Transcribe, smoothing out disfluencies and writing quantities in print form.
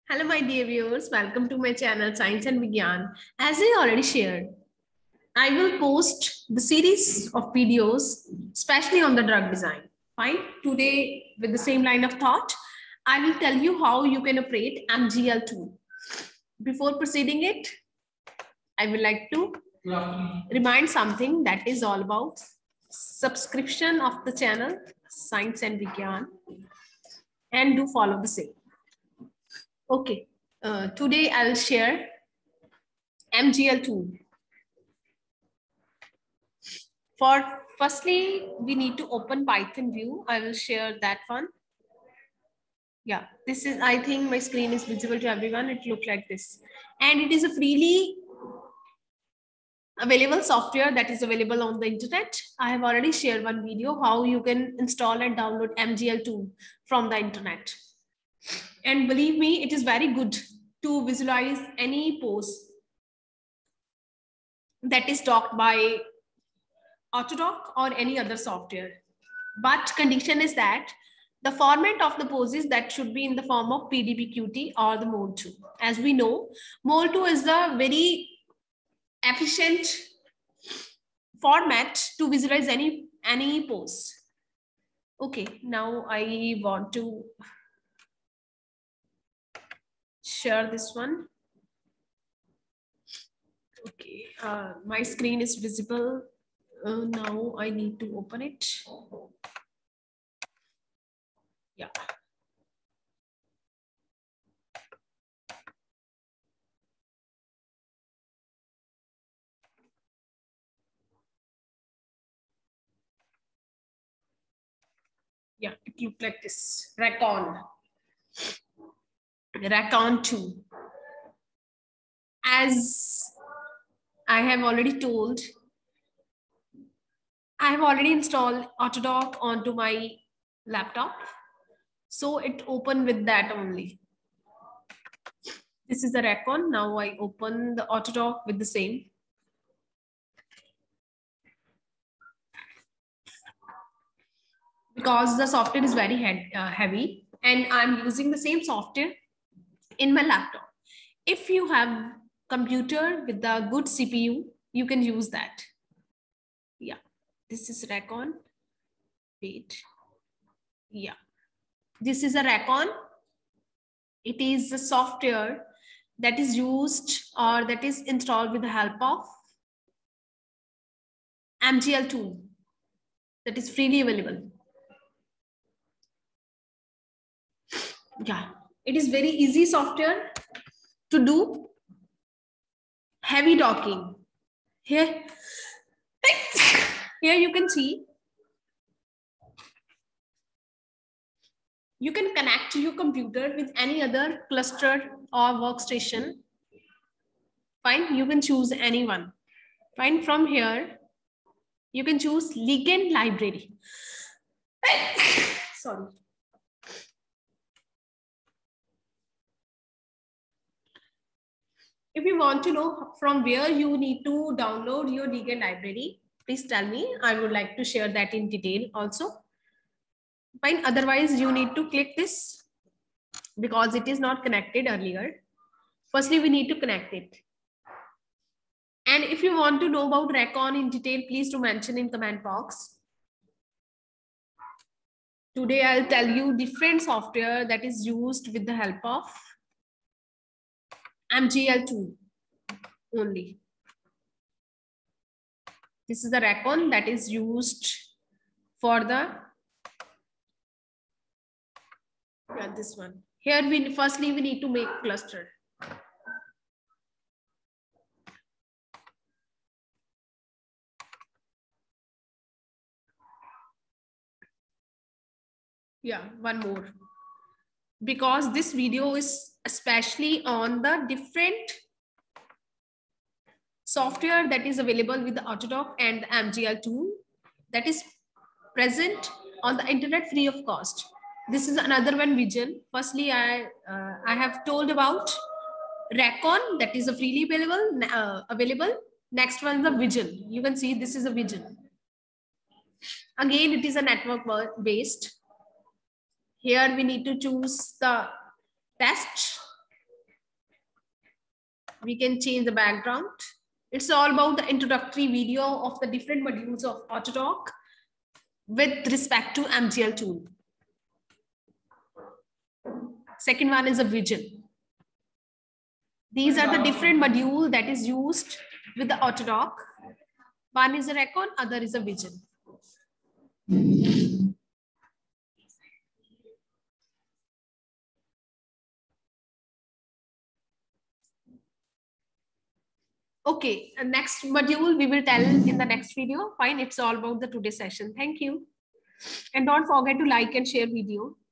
Hello, my dear viewers. Welcome to my channel, Science and Vigyan. As I already shared, I will post the series of videos, especially on the drug design. Fine. Today, with the same line of thought, I will tell you how you can operate MGL2. Before proceeding it, I would like to remind something that is all about subscription of the channel, Science and Vigyan, and do follow the same. Okay, today I'll share MGL2. Firstly, we need to open Python view. I will share that one. Yeah, this is, I think my screen is visible to everyone. It looks like this. And it is a freely available software that is available on the internet. I have already shared one video how you can install and download MGL2 from the internet. And believe me, it is very good to visualize any pose that is talked by Autodoc or any other software. But condition is that the format of the poses that should be in the form of PDBQT or the Mole2. As we know, Mole2 is the very efficient format to visualize any pose. Okay, now I want to share this one. Okay, my screen is visible. Now I need to open it. Yeah. Yeah, it looked like this. Racon 2. As I have already told, I have already installed Autodoc onto my laptop. So it opened with that only. This is the Racon. Now I open the Autodoc with the same. Because the software is very heavy and I'm using the same software in my laptop. If you have computer with a good CPU, you can use that. Yeah, this is Racon. Wait. Yeah, this is a Racon. It is a software that is used or that is installed with the help of MGL2 that is freely available. Yeah, it is very easy software to do heavy docking. Here you can see you can connect your computer with any other cluster or workstation. Fine, you can choose anyone. Fine, from here you can choose ligand library. Sorry. If you want to know from where you need to download your ligand library, please tell me. I would like to share that in detail also. Fine, otherwise you need to click this because it is not connected earlier. Firstly, we need to connect it. And if you want to know about Racon in detail, please do mention in comment box. Today, I'll tell you different software that is used with the help of MGL2 only. This is the Racon that is used for the, this one. Here, firstly, we need to make cluster. Yeah, one more. Because this video is especially on the different software that is available with the Autodoc and the MGL2 that is present on the internet free of cost. This is another one, Vision. Firstly, I have told about Racon that is a freely available. Next one is the Vision. You can see this is a Vision. Again, it is a network based. Here we need to choose the test We can change the background. It's all about the introductory video of the different modules of Autodoc with respect to MGL tool. Second one is a vision. These are the different modules that is used with the Autodoc. One is a record, other is a vision. Okay, next module we will tell in the next video. Fine, it's all about the today's session. Thank you. And don't forget to like and share video.